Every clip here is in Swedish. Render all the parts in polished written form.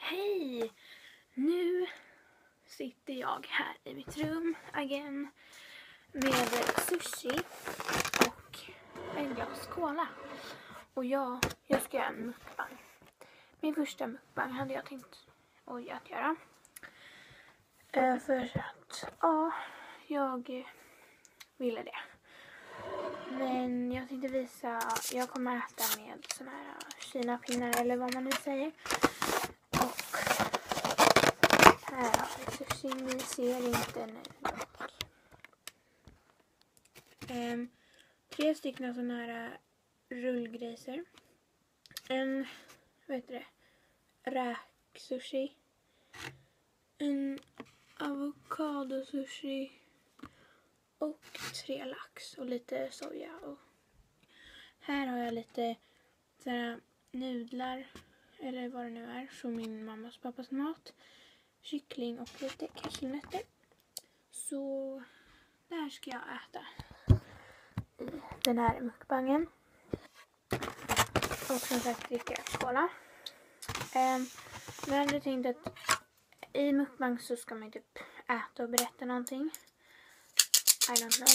Hej! Nu sitter jag här i mitt rum igen med sushi och en glas cola. Och jag ska göra en mukbang. Min första mukbang hade jag tänkt att göra. För att, jag ville det. Men jag tänkte visa, jag kommer äta med såna här kinapinnar eller vad man nu säger. Och här har vi sushi, ni ser inte nu dock. 3 stycken såna här rullgriser. En, räksushi. En avokadosushi. Och 3 lax och lite soja. Och här har jag lite sådana nudlar, eller vad det nu är, från min mammas och pappas mat. Kyckling och lite cashewnötter. Så där ska jag äta i den här mukbangen. Och som sagt dricka cola. Men jag hade tänkt att i mukbang så ska man typ äta och berätta någonting. I don't know.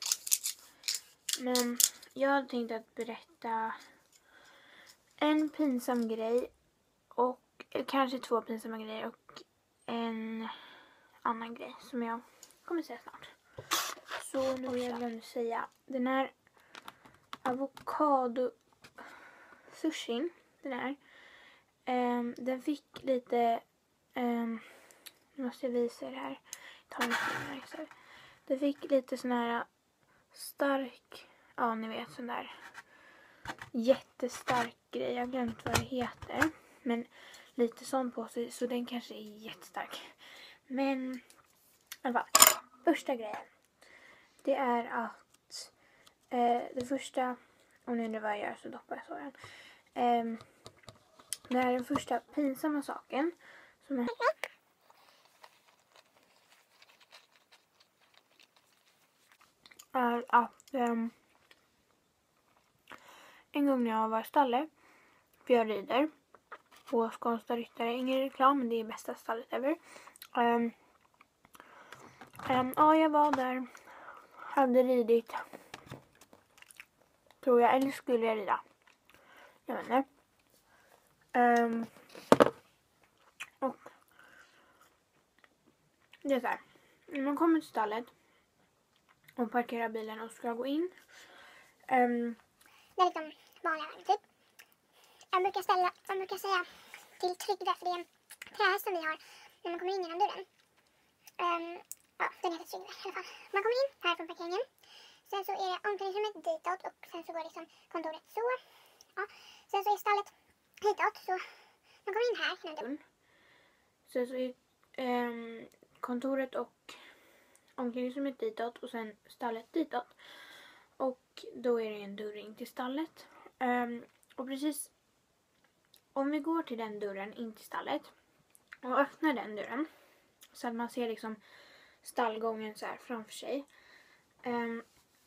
Men jag hade tänkt att berätta en pinsam grej och kanske 2 pinsamma grejer och en annan grej som jag kommer säga snart. Så nu vill jag glömma säga, den här avokado sushin, den fick lite, nu måste jag visa er här. Det fick lite sån här stark, ni vet, sån där jättestark grej. Jag har glömt vad det heter. Men lite sån på sig, så den kanske är jättestark. Men i alla fall, första grejen. Det är att det första, om ni undrar vad jag gör så doppar jag såren. Det är den första pinsamma saken som är att en gång när jag var i stallet, för jag rider på Skånsta ryttare, ingen reklam men det är bästa stallet ever. Jag var där, hade ridit, tror jag, eller skulle jag rida, jag vet inte. Och det är så här, när man kommer till stallet och parkerar bilen och ska gå in. Det är liksom vanliga vägen typ. Jag brukar säga till Tryggve, för det är en trähäst som vi har när man kommer in genom dörren. Den heter Tryggve i alla fall. Man kommer in här från parkeringen. Sen så är det omklädningsrummet ditåt och sen så går liksom kontoret så. Ja. Sen så är stallet hitåt, så man kommer in här genom dörren. Sen så är kontoret och omklädningsrummet ditåt och sen stallet ditåt. Och då är det en dörr in till stallet. Och precis om vi går till den dörren in till stallet och öppnar den dörren så att man ser liksom stallgången så här framför sig. Då är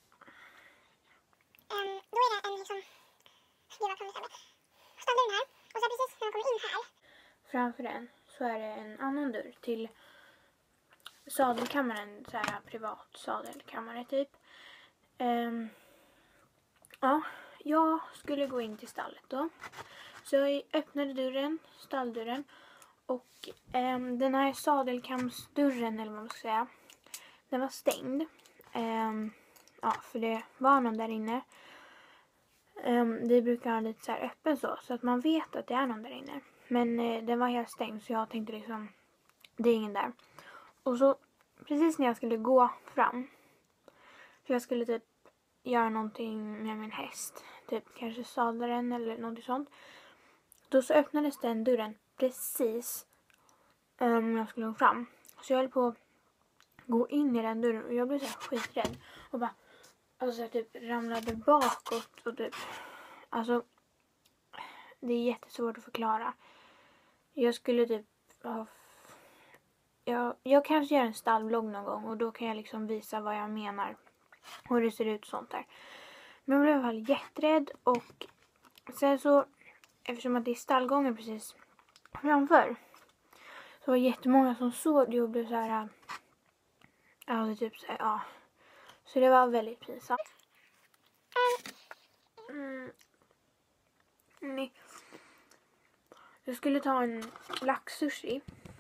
det en liksom, vad kan vi säga, stalldörren här. Och så precis när man kommer in här, framför den så är det en annan dörr till sadelkammaren, så här privat sadelkammare typ. Jag skulle gå in till stallet då. Så jag öppnade dörren, stalldörren. Och den här sadelkamsdörren, eller vad man ska säga, den var stängd. För det var någon där inne. Det brukar ha lite så här öppen så att man vet att det är någon där inne. Men den var helt stängd, så jag tänkte liksom, det är ingen där. Och så precis när jag skulle gå fram, för jag skulle typ göra någonting med min häst, typ kanske sadla den eller något sånt. Då så öppnades den dörren precis när jag skulle gå fram. Så jag höll på att gå in i den dörren och jag blev så här skiträdd. Och bara, alltså typ ramlade bakåt och typ, alltså det är jättesvårt att förklara. Jag skulle typ jag kanske gör en stallvlogg någon gång och då kan jag liksom visa vad jag menar. Hur det ser ut och sånt där. Men jag blev i alla fall jätterädd. Och sen så, eftersom att det är stallgången precis framför, Så var jättemånga som såg det och blev så här. Ja, typ så här, ja. Så det var väldigt pinsamt. Jag skulle ta en laxsushi.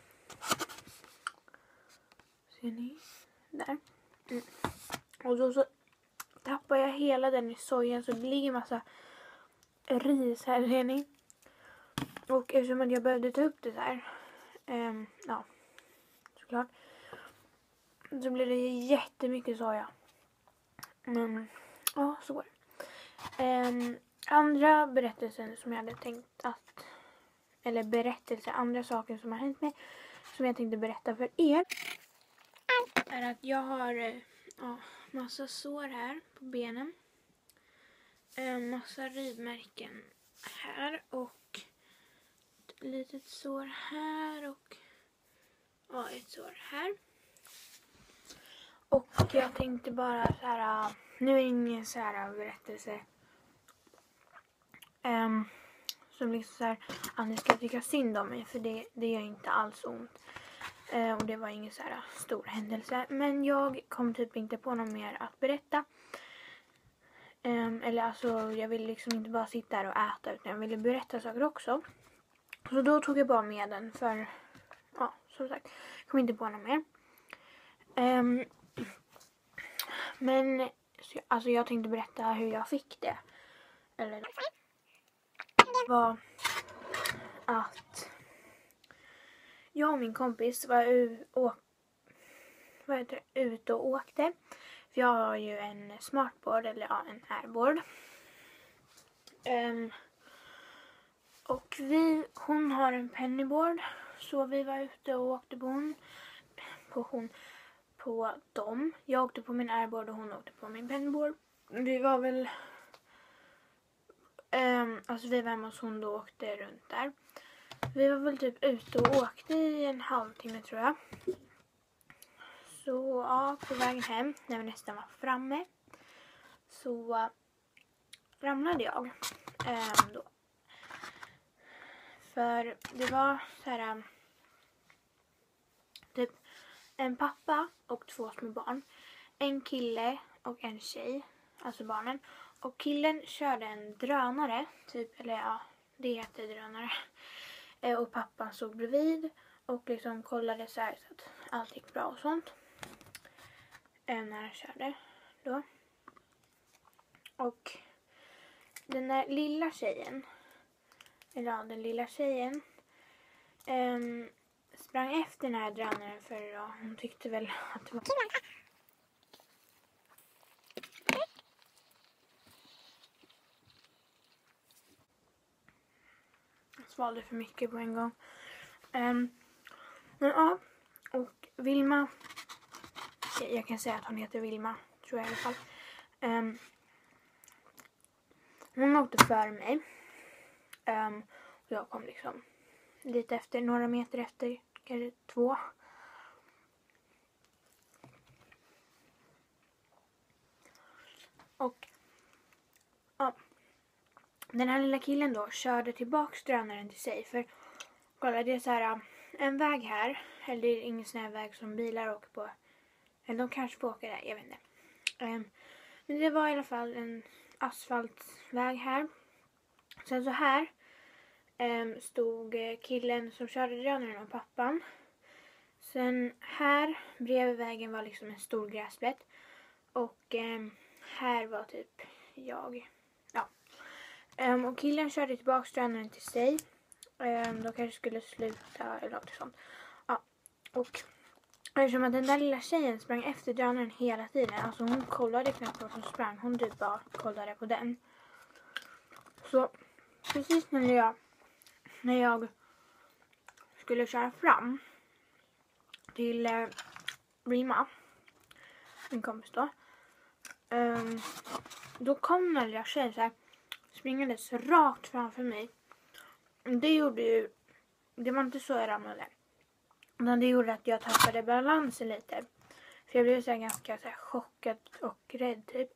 Ser ni? Där. Och då så tappar jag hela den i sojan så det ligger massa ris här, ser ni? Och eftersom att jag behövde ta upp det så här. Ja, såklart. Så blev det jättemycket soja. Men ja, så går det. Andra berättelser som jag hade tänkt att, eller berättelser, andra saker som har hänt mig som jag tänkte berätta för er är att jag har massa sår här på benen. Massa rivmärken här och ett litet sår här och ett sår här. Och jag tänkte bara så här, nu är det ingen så här berättelse som liksom så här att ni ska tycka synd om mig, för det gör inte alls ont. Och det var ingen så här stor händelse, men jag kom typ inte på något mer att berätta. Eller alltså jag ville liksom inte bara sitta här och äta, utan jag ville berätta saker också. Så då tog jag bara med den, för ja, som sagt, jag kom inte på något mer. Men så, alltså jag tänkte berätta hur jag fick det. Eller det var att jag och min kompis var ute och åkte. För jag har ju en smartboard, eller ja, en airboard. Och hon har en pennyboard. Så vi var ute och åkte på dem. Jag åkte på min airboard och hon åkte på min pennyboard. Vi var väl alltså vi var hemma hos hon då och åkte runt där. Vi var väl typ ute och åkte i en halvtimme tror jag. Så ja, på vägen hem när vi nästan var framme så ramlade jag då. För det var så här typ en pappa och 2 små barn. En kille och en tjej, alltså barnen. Och killen körde en drönare, typ, eller ja, det heter drönare. Och pappan stod bredvid och liksom kollade så här så att allt gick bra och sånt. När han körde då. Och den där lilla tjejen, eller ja, den lilla tjejen sprang efter den här drönaren för ja, hon tyckte väl att det var jag svalde för mycket på en gång. Men ja, och Vilma, jag kan säga att hon heter Vilma, tror jag i alla fall. Hon åkte före mig. Och jag kom liksom lite efter, några meter efter, kanske 2. Och ja, den här lilla killen då körde tillbaks drönaren till sig. För kolla, det är så här en väg här. Eller det är ingen sån här väg som bilar åker på. Eller de kanske får åka där, jag vet inte. Men det var i alla fall en asfaltväg här. Sen så här stod killen som körde drönaren och pappan. Sen här bredvid vägen var liksom en stor gräsplätt. Och här var typ jag. Ja. Och killen körde tillbaka drönaren till sig. De kanske skulle sluta eller något sånt. Ja. Och eftersom att den där lilla tjejen sprang efter drönaren hela tiden. Alltså hon kollade knappt på vad som sprang. Hon typ bara kollade på den. Så precis när jag skulle köra fram till Rima, min kompis då. Då kom den lilla tjejen så här springandes rakt framför mig. Det var inte så jag ramlade. Men det gjorde att jag tappade balansen lite. För jag blev så här ganska så här chockad och rädd typ.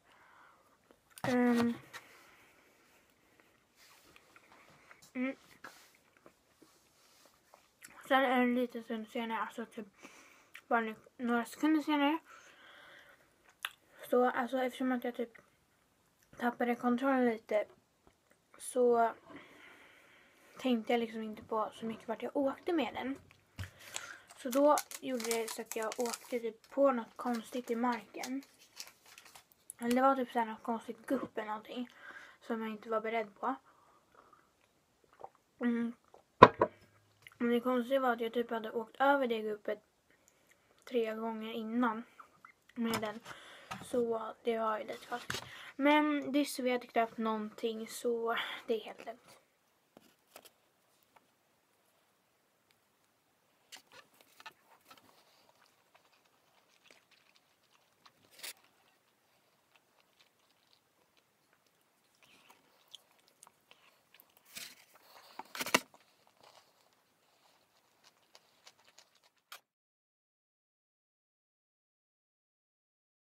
Sen en liten stund senare, alltså typ bara några sekunder senare. Så alltså eftersom att jag typ tappade kontrollen lite så tänkte jag liksom inte på så mycket vart jag åkte med den. Så då gjorde det så att jag åkte typ på något konstigt i marken. Eller det var typ så här något konstigt gupp eller någonting som jag inte var beredd på. Men det konstiga var att jag typ hade åkt över det guppet 3 gånger innan med den. Så det var ju lite konstigt. Men det är så vi hade knappt någonting så det är helt lugnt.